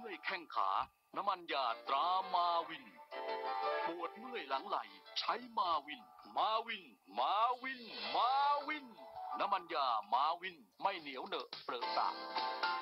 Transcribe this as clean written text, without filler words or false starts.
อยแข้งขาน้ำมันยาตรามาวินปวดเมื่อยหลังไหล่ใช้มาวินมาวินมาวินมาวินน้ำมันยามาวินไม่เหนียวเหนอะเปรอะสะ